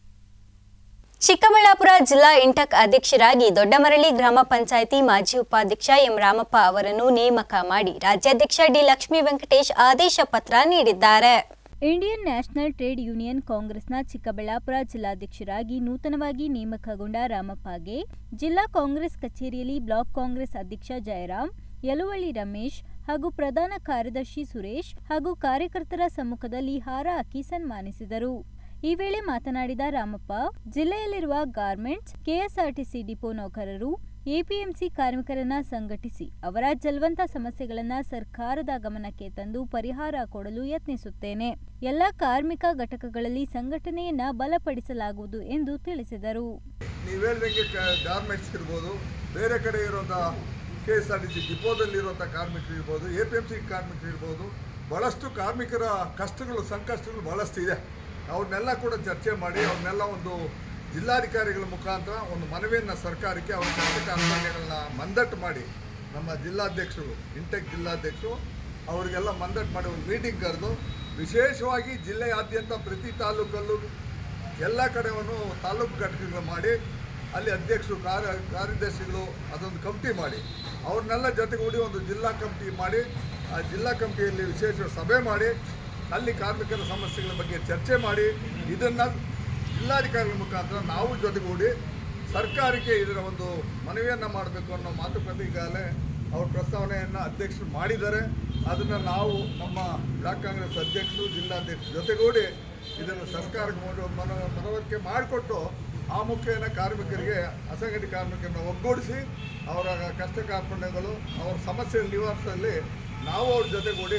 ಚಿಕ್ಕಬಳ್ಳಾಪುರ ಜಿಲ್ಲಾ ಇಂಟಕ್ ಅಧ್ಯಕ್ಷರಾಗಿ ದೊಡ್ಡಮರಳಿ ಗ್ರಾಮ ಪಂಚಾಯಿತಿ ಮಾಜಿ ಉಪಾಧ್ಯಕ್ಷ ಎಂ ರಾಮಪ್ಪ ಅವರನ್ನು ನೇಮಕ ಮಾಡಿ ರಾಜ್ಯಾಧ್ಯಕ್ಷ ಡಿ ಲಕ್ಷ್ಮೀ ವೆಂಕಟೇಶ್ ಆದೇಶ ಪತ್ರ ನೀಡಿದ್ದಾರೆ. ಇಂಡಿಯನ್ ನ್ಯಾಷನಲ್ ಟ್ರೇಡ್ ಯೂನಿಯನ್ ಕಾಂಗ್ರೆಸ್ನ ಚಿಕ್ಕಬಳ್ಳಾಪುರ ಜಿಲ್ಲಾಧ್ಯಕ್ಷರಾಗಿ ನೂತನವಾಗಿ ನೇಮಕಗೊಂಡ ರಾಮಪ್ಪಗೆ ಜಿಲ್ಲಾ ಕಾಂಗ್ರೆಸ್ ಕಚೇರಿಯಲ್ಲಿ ಬ್ಲಾಕ್ ಕಾಂಗ್ರೆಸ್ ಅಧ್ಯಕ್ಷ ಜಯರಾಮ್, ಯಲುವಳ್ಳಿ ರಮೇಶ್ ಹಾಗೂ ಪ್ರಧಾನ ಕಾರ್ಯದರ್ಶಿ ಸುರೇಶ್ ಹಾಗೂ ಕಾರ್ಯಕರ್ತರ ಸಮ್ಮುಖದಲ್ಲಿ ಹಾರ ಹಾಕಿ ಸನ್ಮಾನಿಸಿದರು. ಈ ವೇಳೆ ಮಾತನಾಡಿದ ರಾಮಪ್ಪ, ಜಿಲ್ಲೆಯಲ್ಲಿರುವ ಗಾರ್ಮೆಂಟ್ಸ್, ಕೆಎಸ್ಆರ್ಟಿಸಿ ಡಿಪೋ ನೌಕರರು, ಎಪಿಎಂಸಿ ಕಾರ್ಮಿಕರನ್ನ ಸಂಘಟಿಸಿ ಅವರ ಜಲ್ವಂತ ಸಮಸ್ಯೆಗಳನ್ನು ಸರ್ಕಾರದ ಗಮನಕ್ಕೆ ತಂದು ಪರಿಹಾರ ಕೊಡಲು ಯತ್ನಿಸುತ್ತೇನೆ. ಎಲ್ಲ ಕಾರ್ಮಿಕ ಘಟಕಗಳಲ್ಲಿ ಸಂಘಟನೆಯನ್ನ ಬಲಪಡಿಸಲಾಗುವುದು ಎಂದು ತಿಳಿಸಿದರು. ನೀವು ಹೇಳಿದಂಗೆ ಗಾರ್ಮೆಂಟ್ಸ್ ಇರ್ಬೋದು, ಬೇರೆ ಕಡೆ ಇರೋದ ಕೆಎಸ್ಆರ್ಟಿಸಿ ಡಿಪೋದಲ್ಲಿರುವಂಥ ಕಾರ್ಮಿಕರು ಇರ್ಬೋದು, ಎಪಿಎಂಸಿ ಕಾರ್ಮಿಕರು ಇರ್ಬೋದು, ಬಹಳಷ್ಟು ಕಾರ್ಮಿಕರ ಕಷ್ಟಗಳು, ಸಂಕಷ್ಟಗಳು ಬಹಳಷ್ಟು ಇದೆ. ಅವ್ರನ್ನೆಲ್ಲ ಕೂಡ ಚರ್ಚೆ ಮಾಡಿ ಅವ್ರನ್ನೆಲ್ಲ ಒಂದು ಜಿಲ್ಲಾಧಿಕಾರಿಗಳ ಮುಖಾಂತರ ಒಂದು ಮನವಿಯನ್ನು ಸರ್ಕಾರಕ್ಕೆ ಅವರ ಕೆಲಸ ಕಾರ್ಯಗಳನ್ನ ಮಂದಟ್ಟು ಮಾಡಿ ನಮ್ಮ ಜಿಲ್ಲಾಧ್ಯಕ್ಷರು ಇಂಟೆಕ್ ಜಿಲ್ಲಾಧ್ಯಕ್ಷರು ಅವರಿಗೆಲ್ಲ ಮಂದಟ್ಟು ಮಾಡಿ ಒಂದು ಮೀಟಿಂಗ್ ಕರೆದು ವಿಶೇಷವಾಗಿ ಜಿಲ್ಲೆಯಾದ್ಯಂತ ಪ್ರತಿ ತಾಲೂಕಲ್ಲೂ ಎಲ್ಲ ಕಡೆಯನ್ನು ತಾಲೂಕು ಘಟಕಗಳು ಮಾಡಿ ಅಲ್ಲಿ ಅಧ್ಯಕ್ಷರು ಕಾರ್ಯದರ್ಶಿಗಳು ಅದೊಂದು ಕಮಿಟಿ ಮಾಡಿ ಅವ್ರನ್ನೆಲ್ಲ ಜೊತೆಗೂಡಿ ಒಂದು ಜಿಲ್ಲಾ ಕಮಿಟಿ ಮಾಡಿ ಆ ಜಿಲ್ಲಾ ಕಮಿಟಿಯಲ್ಲಿ ವಿಶೇಷ ಸಭೆ ಮಾಡಿ ಅಲ್ಲಿ ಕಾರ್ಮಿಕರ ಸಮಸ್ಯೆಗಳ ಬಗ್ಗೆ ಚರ್ಚೆ ಮಾಡಿ ಇದನ್ನು ಜಿಲ್ಲಾಧಿಕಾರಿಗಳ ಮುಖಾಂತರ ನಾವು ಜೊತೆಗೂಡಿ ಸರ್ಕಾರಕ್ಕೆ ಇದರ ಒಂದು ಮನವಿಯನ್ನು ಮಾಡಬೇಕು ಅನ್ನೋ ಮಾತುಕತೆ ಈಗಾಗಲೇ ಅವ್ರ ಪ್ರಸ್ತಾವನೆಯನ್ನು ಅಧ್ಯಕ್ಷರು ಮಾಡಿದ್ದಾರೆ. ಅದನ್ನು ನಾವು ನಮ್ಮ ಬ್ಲಾಕ್ ಕಾಂಗ್ರೆಸ್ ಅಧ್ಯಕ್ಷರು ಜಿಲ್ಲಾಧ್ಯಕ್ಷರು ಜೊತೆಗೂಡಿ ಇದನ್ನು ಸರ್ಕಾರಕ್ಕೆ ಮನವರಿಕೆ ಮಾಡಿಕೊಟ್ಟು ಆ ಮುಖೇನ ಕಾರ್ಮಿಕರಿಗೆ ಅಸಂಘಟಿತ ಕಾರ್ಮಿಕರನ್ನು ಒಗ್ಗೂಡಿಸಿ ಅವರ ಕಷ್ಟ ಕಾರ್ಪಣ್ಯಗಳು ಅವರ ಸಮಸ್ಯೆ ನಿವಾರಿಸಲ್ಲಿ ನಾವು ಅವ್ರ ಜೊತೆಗೂಡಿ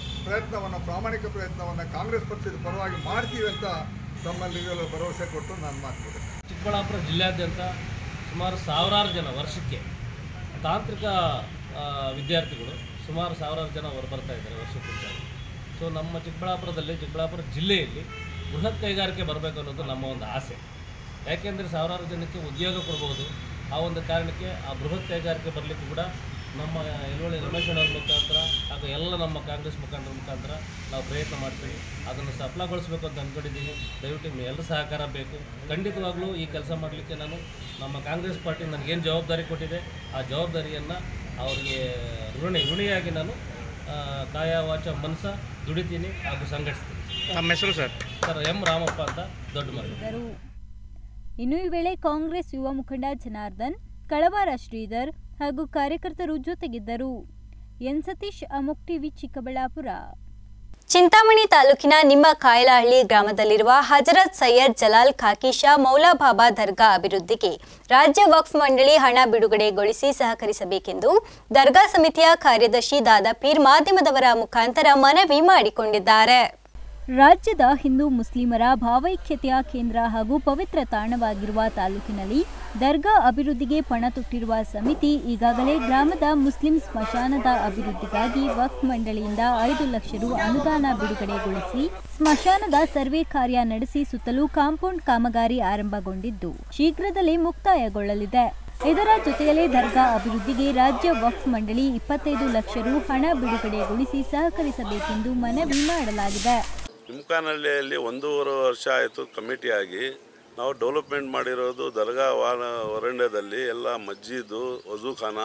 ಪ್ರಾಮಾಣಿಕ ಪ್ರಯತ್ನವನ್ನು ಕಾಂಗ್ರೆಸ್ ಪಕ್ಷದ ಪರವಾಗಿ ಮಾಡ್ತೀವಿ ಅಂತ ತಮ್ಮಲ್ಲಿ ಭರವಸೆ ಕೊಟ್ಟು ನಾನು ಮಾತನಾಡಿದೆ. ಚಿಕ್ಕಬಳ್ಳಾಪುರ ಜಿಲ್ಲೆಯಾದ್ಯಂತ ಸುಮಾರು ಸಾವಿರಾರು ಜನ ವರ್ಷಕ್ಕೆ ತಾಂತ್ರಿಕ ವಿದ್ಯಾರ್ಥಿಗಳು ಸುಮಾರು ಸಾವಿರಾರು ಜನ ಹೊರಬರ್ತಾ ಇದ್ದಾರೆ ವರ್ಷಕ್ಕೆ. ಸೊ ನಮ್ಮ ಚಿಕ್ಕಬಳ್ಳಾಪುರ ಜಿಲ್ಲೆಯಲ್ಲಿ ಬೃಹತ್ ಕೈಗಾರಿಕೆ ಬರಬೇಕು ಅನ್ನೋದು ನಮ್ಮ ಒಂದು ಆಸೆ. ಯಾಕೆಂದರೆ ಸಾವಿರಾರು ಜನಕ್ಕೆ ಉದ್ಯೋಗ ಕೊಡ್ಬೋದು. ಆ ಒಂದು ಕಾರಣಕ್ಕೆ ಆ ಬೃಹತ್ ಕೈಗಾರಿಕೆ ಬರಲಿಕ್ಕೆ ಕೂಡ ನಮ್ಮ ಯಲವಳ್ಳಿ ರಮೇಶಣ್ಣವ್ರ ಮುಖಾಂತರ ಹಾಗೂ ಎಲ್ಲ ನಮ್ಮ ಕಾಂಗ್ರೆಸ್ ಮುಖಾಂತರ ನಾವು ಪ್ರಯತ್ನ ಮಾಡ್ತೀವಿ. ಅದನ್ನು ಸಫಲಗೊಳಿಸಬೇಕು ಅಂತ ಅಂದ್ಕೊಂಡಿದ್ದೀವಿ. ದಯವಿಟ್ಟು ಎಲ್ಲರೂ ಸಹಕಾರ ಬೇಕು. ಖಂಡಿತವಾಗ್ಲೂ ಈ ಕೆಲಸ ಮಾಡಲಿಕ್ಕೆ ನಾನು ನಮ್ಮ ಕಾಂಗ್ರೆಸ್ ಪಾರ್ಟಿ ನನಗೇನು ಜವಾಬ್ದಾರಿ ಕೊಟ್ಟಿದೆ ಆ ಜವಾಬ್ದಾರಿಯನ್ನು ಅವರಿಗೆ ಋಣಿಯಾಗಿ ನಾನು ಕಾಯ ವಾಚ ಮನಸ ದುಡಿತೀನಿ ಹಾಗೂ ಸಂಘಟಿಸ್ತೀನಿ. ನಮ್ಮ ಹೆಸರು ಸರ್ ಎಂ ರಾಮಪ್ಪ ಅಂತ ದೊಡ್ಡ ಮನೆ. ಇನ್ನು ಈ ವೇಳೆ ಕಾಂಗ್ರೆಸ್ ಯುವ ಮುಖಂಡ ಜನಾರ್ದನ್, ಕಳವಾರ ಶ್ರೀಧರ್ ಹಾಗೂ ಕಾರ್ಯಕರ್ತರು ಜೊತೆಗಿದ್ದರು. ಎನ್ ಸತೀಶ್, ಅಮೋಕ್ ಟಿವಿ, ಚಿಕ್ಕಬಳ್ಳಾಪುರ. ಚಿಂತಾಮಣಿ ತಾಲೂಕಿನ ನಿಮ್ಮ ಕಾಯಲಹಳ್ಳಿ ಗ್ರಾಮದಲ್ಲಿರುವ ಹಜರತ್ ಸೈಯದ್ ಜಲಾಲ್ ಖಾಕಿ ಶಾ ಮೌಲಾ ಬಾಬಾ ದರ್ಗಾ ಅಭಿವೃದ್ಧಿಗೆ ರಾಜ್ಯ ವಕ್ಫ್ ಮಂಡಳಿ ಹಣ ಬಿಡುಗಡೆಗೊಳಿಸಿ ಸಹಕರಿಸಬೇಕೆಂದು ದರ್ಗಾ ಸಮಿತಿಯ ಕಾರ್ಯದರ್ಶಿ ದಾದಾ ಪೀರ್ ಮಾಧ್ಯಮದವರ ಮುಖಾಂತರ ಮನವಿ ಮಾಡಿಕೊಂಡಿದ್ದಾರೆ. ರಾಜ್ಯದ ಹಿಂದೂ ಮುಸ್ಲಿಮರ ಭಾವೈಕ್ಯತೆಯ ಕೇಂದ್ರ ಹಾಗೂ ಪವಿತ್ರ ತಾಣವಾಗಿರುವ ತಾಲೂಕಿನಲ್ಲಿ ದರ್ಗಾ ಅಭಿವೃದ್ಧಿಗೆ ಪಣ ತೊಟ್ಟಿರುವ ಸಮಿತಿ ಈಗಾಗಲೇ ಗ್ರಾಮದ ಮುಸ್ಲಿಂ ಸ್ಮಶಾನದ ಅಭಿವೃದ್ಧಿಗಾಗಿ ವಕ್ಫ್ ಮಂಡಳಿಯಿಂದ 5 ಲಕ್ಷ ರು ಅನುದಾನ ಬಿಡುಗಡೆಗೊಳಿಸಿ ಸ್ಮಶಾನದ ಸರ್ವೆ ಕಾರ್ಯ ನಡೆಸಿ ಸುತ್ತಲೂ ಕಾಂಪೌಂಡ್ ಕಾಮಗಾರಿ ಆರಂಭಗೊಂಡಿದ್ದು ಶೀಘ್ರದಲ್ಲೇ ಮುಕ್ತಾಯಗೊಳ್ಳಲಿದೆ. ಇದರ ಜೊತೆಯಲ್ಲೇ ದರ್ಗಾ ಅಭಿವೃದ್ಧಿಗೆ ರಾಜ್ಯ ವಕ್ಫ್ ಮಂಡಳಿ 25 ಲಕ್ಷ ರು ಹಣ ಬಿಡುಗಡೆಗೊಳಿಸಿ ಸಹಕರಿಸಬೇಕೆಂದು ಮನವಿ ಮಾಡಲಾಗಿದೆ. ಇಮ್ಕಾನಹಳ್ಳಿಯಲ್ಲಿ 1.5 ವರ್ಷ ಆಯಿತು ಕಮಿಟಿಯಾಗಿ ನಾವು ಡೆವಲಪ್ಮೆಂಟ್ ಮಾಡಿರೋದು ದರ್ಗಾ ಆವರಣದಲ್ಲಿ ಎಲ್ಲ ಮಸ್ಜಿದು, ವಜೂಖಾನ,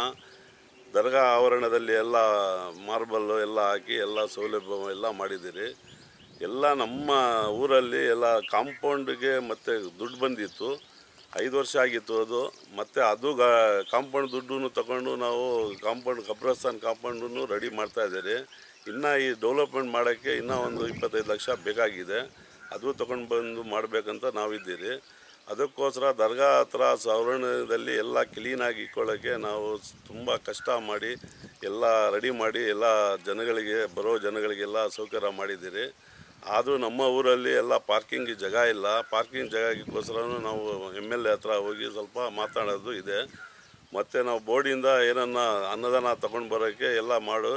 ದರ್ಗಾ ಆವರಣದಲ್ಲಿ ಎಲ್ಲ ಮಾರ್ಬಲ್ಲು ಎಲ್ಲ ಹಾಕಿ ಎಲ್ಲ ಸೌಲಭ್ಯ ಎಲ್ಲ ಮಾಡಿದ್ದೀರಿ. ಎಲ್ಲ ನಮ್ಮ ಊರಲ್ಲಿ ಎಲ್ಲ ಕಾಂಪೌಂಡ್ಗೆ ಮತ್ತು ದುಡ್ಡು ಬಂದಿತ್ತು. 5 ವರ್ಷ ಆಗಿತ್ತು ಅದು. ಮತ್ತು ಅದು ಕಾಂಪೌಂಡ್ ದುಡ್ಡು ತಗೊಂಡು ನಾವು ಕಬ್ರಸ್ತಾನ್ ಕಾಂಪೌಂಡನ್ನು ರೆಡಿ ಮಾಡ್ತಾಯಿದ್ದೀರಿ. ಇನ್ನು ಈ ಡೆವಲಪ್ಮೆಂಟ್ ಮಾಡೋಕ್ಕೆ ಇನ್ನೂ ಒಂದು 25 ಲಕ್ಷ ಬೇಕಾಗಿದೆ. ಅದು ತೊಗೊಂಡು ಬಂದು ಮಾಡಬೇಕಂತ ನಾವಿದ್ದೀರಿ. ಅದಕ್ಕೋಸ್ಕರ ದರ್ಗಾ ಹತ್ರ ಆವರಣದಲ್ಲಿ ಎಲ್ಲ ಕ್ಲೀನಾಗಿ ಇಟ್ಕೊಳ್ಳೋಕ್ಕೆ ನಾವು ತುಂಬ ಕಷ್ಟ ಮಾಡಿ ಎಲ್ಲ ರೆಡಿ ಮಾಡಿ ಎಲ್ಲ ಜನಗಳಿಗೆ ಬರೋ ಜನಗಳಿಗೆಲ್ಲ ಸೌಕರ್ಯ ಮಾಡಿದ್ದೀರಿ. ಆದರೂ ನಮ್ಮ ಊರಲ್ಲಿ ಎಲ್ಲ ಪಾರ್ಕಿಂಗ್ ಜಾಗ ಇಲ್ಲ. ಪಾರ್ಕಿಂಗ್ ಜಾಗಕ್ಕೋಸ್ಕರ ನಾವು MLA ಹತ್ರ ಹೋಗಿ ಸ್ವಲ್ಪ ಮಾತಾಡೋದು ಇದೆ. ಮತ್ತು ನಾವು ಬೋರ್ಡಿಂದ ಏನನ್ನ ಅನ್ನದಾನ ತೊಗೊಂಡು ಬರೋಕ್ಕೆ ಎಲ್ಲ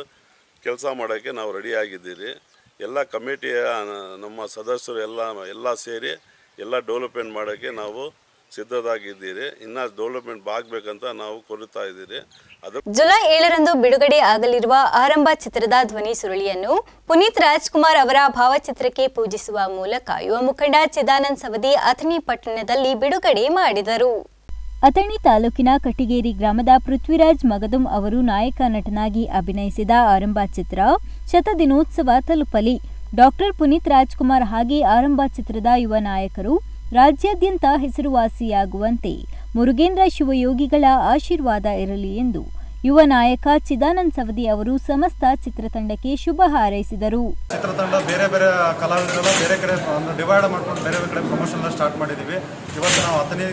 ಕೆಲಸ ಮಾಡೋಕ್ಕೆ ನಾವು ರೆಡಿಯಾಗಿದ್ದೀರಿ. ಎಲ್ಲ ಕಮಿಟಿಯ ನಮ್ಮ ಸದಸ್ಯರು ಎಲ್ಲ ಸೇರಿ ಎಲ್ಲ ಡೆವಲಪ್ಮೆಂಟ್ ಮಾಡೋಕ್ಕೆ ನಾವು ಸಿದ್ಧರಾಗಿದ್ದೀರಿ. ಇನ್ನು ಡೆವಲಪ್ಮೆಂಟ್ ಆಗಬೇಕಂತ ನಾವು ಕೋರುತ್ತಾ ಇದ್ದೀರಿ. ಜುಲೈ 7ರಂದು ಬಿಡುಗಡೆ ಆಗಲಿರುವ ಆರಂಭ ಚಿತ್ರದ ಧ್ವನಿ ಸುರುಳಿಯನ್ನು ಪುನೀತ್ ರಾಜ್ಕುಮಾರ್ ಅವರ ಭಾವಚಿತ್ರಕ್ಕೆ ಪೂಜಿಸುವ ಮೂಲಕ ಯುವ ಮುಖಂಡ ಚಿದಾನಂದ್ ಸವದಿ ಅಥಣಿ ಪಟ್ಟಣದಲ್ಲಿ ಬಿಡುಗಡೆ ಮಾಡಿದರು. ಅಥಣಿ ತಾಲೂಕಿನ ಕಟ್ಟಿಗೇರಿ ಗ್ರಾಮದ ಪೃಥ್ವಿರಾಜ್ ಮಗದುಂ ಅವರು ನಾಯಕ ನಟನಾಗಿ ಅಭಿನಯಿಸಿದ ಆರಂಭ ಚಿತ್ರ ಶತದಿನೋತ್ಸವ ತಲುಪಲಿ. ಡಾಕ್ಟರ್ ಪುನೀತ್ ರಾಜ್ಕುಮಾರ್ ಹಾಗೆ ಆರಂಭ ಚಿತ್ರದ ಯುವ ನಾಯಕರು ರಾಜ್ಯಾದ್ಯಂತ ಹೆಸರುವಾಸಿಯಾಗುವಂತೆ ಮುರುಗೇಂದ್ರ ಶಿವಯೋಗಿಗಳ ಆಶೀರ್ವಾದ ಇರಲಿ ಎಂದು ಯುವ ನಾಯಕ ಚಿದಾನಂದ್ ಸವದಿ ಅವರು ಸಮಸ್ತ ಚಿತ್ರತಂಡಕ್ಕೆ ಶುಭ ಹಾರೈಸಿದರು. ಚಿತ್ರತಂಡ ಬೇರೆ ಬೇರೆ ಕಲಾವಿದರೆಲ್ಲ ಬೇರೆ ಕಡೆ ಡಿವೈಡ್ ಮಾಡ್ಕೊಂಡು ಬೇರೆ ಬೇರೆ ಕಡೆ ಪ್ರಮೋಷನ್ ಸ್ಟಾರ್ಟ್ ಮಾಡಿದ್ದೀವಿ. ಇವತ್ತು ನಾವು ಅಥಣಿ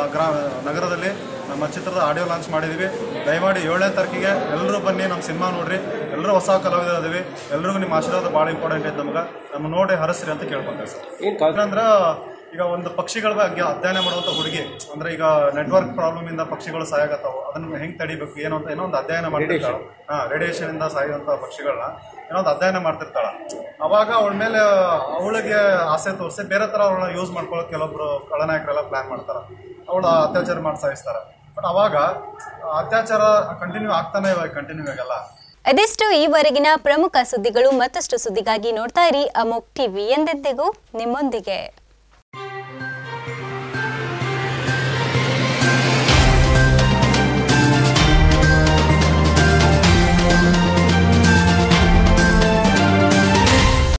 ನಗರದಲ್ಲಿ ನಮ್ಮ ಚಿತ್ರದ ಆಡಿಯೋ ಲಾಂಚ್ ಮಾಡಿದ್ದೀವಿ. ದಯಮಾಡಿ 7ನೇ ತಾರೀಕಿಗೆ ಎಲ್ಲರೂ ಬನ್ನಿ, ನಮ್ಮ ಸಿನಿಮಾ ನೋಡ್ರಿ. ಎಲ್ಲರೂ ಹೊಸ ಕಲಾವಿದರಿದ್ದೀವಿ. ಎಲ್ರಿಗೂ ನಿಮ್ಮ ಆಶೀರ್ವಾದ ಭಾಳ ಇಂಪಾರ್ಟೆಂಟ್ ಐತೆ ನಮ್ಗೆ. ನಮ್ಮ ನೋಡಿ ಹರಸ್ರಿ ಅಂತ ಕೇಳ್ಕೊತೇವೆ ಸರ್. ಏನಂದ್ರೆ ಈಗ ಒಂದು ಪಕ್ಷಿಗಳ ಬಗ್ಗೆ ಅಧ್ಯಯನ ಮಾಡುವಂಥ ಹುಡುಗಿ ಅಂದ್ರೆ ಈಗ ನೆಟ್ವರ್ಕ್ ಪ್ರಾಬ್ಲಮ್ ಇಂದ ಪಕ್ಷಿಗಳು ಸಾಯಾಗತ್ತಾವ, ಅದನ್ನ ಹೆಂಗೆ ತಡಿಬೇಕು ಏನೋ ಒಂದು ಅಧ್ಯಯನ ಮಾಡ್ತಿರ್ತಾಳೆ. ರೇಡಿಯೇಷನ್ ಇಂದ ಸಾಯುವಂಥ ಪಕ್ಷಿಗಳನ್ನ ಏನೊಂದು ಅಧ್ಯಯನ ಮಾಡ್ತಿರ್ತಾಳೆ. ಅವಾಗ ಅವಳ ಮೇಲೆ ಅವಳಿಗೆ ಆಸೆ ತೋರಿಸಿ ಬೇರೆ ಥರ ಅವಳನ್ನ ಯೂಸ್ ಮಾಡ್ಕೊಳ್ಳೋಕೆ ಕೆಲವೊಬ್ರು ಖಳನಾಯಕರೆಲ್ಲ ಪ್ಲ್ಯಾನ್ ಮಾಡ್ತಾರೆ, ಅವಳ ಅತ್ಯಾಚಾರ ಮಾಡಿ ಸಾಯಿಸ್ತಾರೆ. ಬಟ್ ಅವಾಗ ಅತ್ಯಾಚಾರ ಕಂಟಿನ್ಯೂ ಆಗ್ತಾನೆ ಕಂಟಿನ್ಯೂ ಆಗಲ್ಲ. ಅದೆಷ್ಟು ಈವರೆಗಿನ ಪ್ರಮುಖ ಸುದ್ದಿಗಳು. ಮತ್ತಷ್ಟು ಸುದ್ದಿಗಾಗಿ ನೋಡ್ತಾ ಇರಿ ಅಮೋಕ್ ಟಿವಿ, ಎಂದೆಂದಿಗೂ ನಿಮ್ಮೊಂದಿಗೆ.